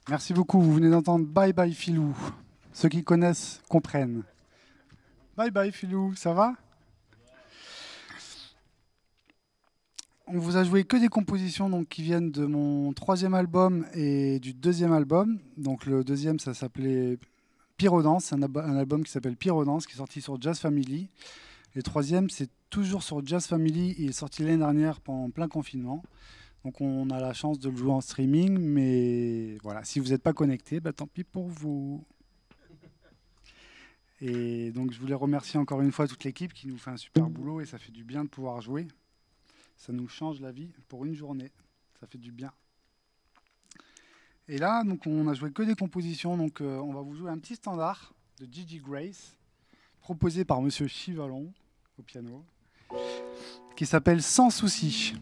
Merci beaucoup. Vous venez d'entendre Bye Bye Filou. Ceux qui connaissent comprennent. Bye Bye Filou, ça va? On vous a joué que des compositions donc, qui viennent de mon 3e album et du 2e album. Donc le 2e, ça s'appelait Pyrodance, c'est un album qui s'appelle Pyrodance, qui est sorti sur Jazz Family. Et le 3e, c'est toujours sur Jazz Family. Il est sorti l'année dernière pendant plein confinement. Donc on a la chance de le jouer en streaming, mais voilà, si vous n'êtes pas connecté, bah, tant pis pour vous. Et donc je voulais remercier encore une fois toute l'équipe qui nous fait un super boulot et ça fait du bien de pouvoir jouer. Ça nous change la vie pour une journée, ça fait du bien. Et là, donc, on a joué que des compositions, donc on va vous jouer un petit standard de Gigi Grace, proposé par Monsieur Chivalon au piano, qui s'appelle Sans souci.